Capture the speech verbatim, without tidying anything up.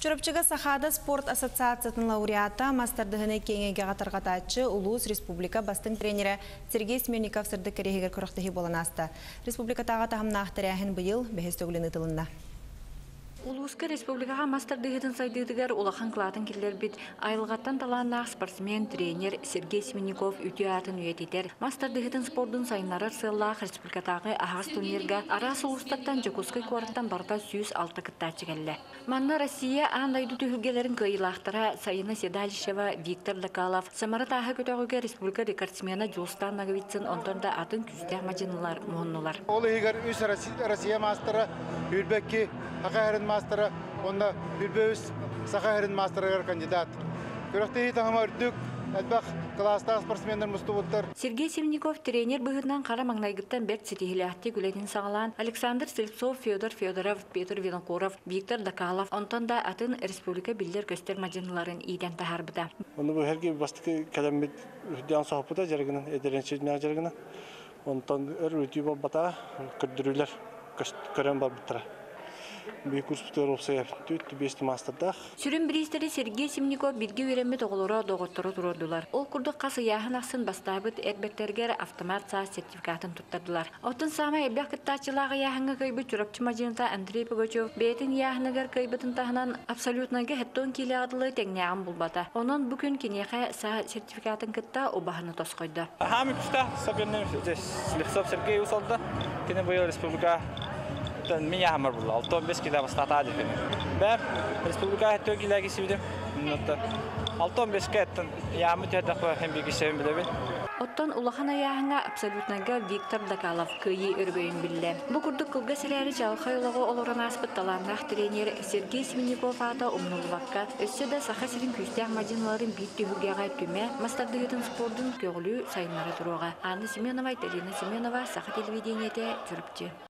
Чурапчыга Сахада спорт ассоциациясының лауреата, мастардығыны кеңеге қатарғатачы Улус Республика бастың тренері Сергей Смирников сырды керегер күріқтігі болан асты. Республикатаға тағымна ақтыряхын бұйыл бәхесті өглені тылында. Улуска республикаға мастардығытын сайдығыдығар олақан қылатын келер бит айылғаттан таланнақ спортсмен тренер Сергей Смирников үті атын үйететер. Мастардығытын спордың сайынлары сыллақ республикатағы ағас турнирға ара соғыстаттан Жакускай қуарттан барда сүйіз алты кыттачы келі. Манна Россия андайды түйілгелерін көйілақтыра сайыны Седалишева, Виктор Дакалов, Самара тағы көтіғуге республика рекордсмена Джулстан Нагавитсын онтонда атын күздер мажынылар мұғынылар. Ол егер үс Россия мастера үрбекке Сахарин мастера, онда үрбеуіс Сахарин мастерығыр кандидат. Көріқтегі таңыма үрдік, әлбәқ класстағы спортсмендер мұстыбыттыр. Сергей Семенников тренер бұғытынан қара маңнайгыттан бәрт сетихіліәтті күлетін сағалан Александр Стрельцов, Федор Федоров, Петр Винокуров, Виктор Дакалов, онтонда атын республика билдер көстер мажыныларын иден тахарбыда. Оны бұл әрге бастықы кәлеммет үдіян соғыпыда жарғынан, әдереншедмең жарғынан. Онтон өр өтей бол бата күрдірілер көрен бар бұттыра. Бей курспутер опсая түтті бесті мастердақ. Сүрін бірістері Сергей Семенников бірге өремет оғылыра доғыттыры тұрдылар. Ол күрді қасы яғын ақсын бастабыт әрбеттергер автомат саа сертификатын тұттардылар. Отын сама әбәқ кіттачылағы яғынғы көйбі жүрапчы мажинта Андрей Пугачев бәйтін яғынығар көйбітін тағынан абсолютнаға әттон келі адылы тәңнеғын бұлбата. Онын бүкін кенеға саа сертификатын кітта обағыны тосқойды. Хами күшті соперным здесь Лихсов Сергей усалды. Кені бұйыл республика меня хамар был, алтон без кида бастата дефин. Бер республика төгиләге сибдем. Нотта. Алтон без кеттен я мөтәдә ква һәм биге сәбән беләбез. Оттон улахана яһыңа абсолютнага Виктор Дакалов көйи өрбөйн билле. Бу курдук кылга селәре жалхайлагы олоран аспытталаннах тренер Сергей Семенников ата умнулвакка өссөдә саха сирин күстәк мадинларын бит төгүгәгә түмә мастардыгытын спордун көгүлү сайыннары турога. Анна Семенова, Елена Семенова, Саха телевидениеде жүрүпчү.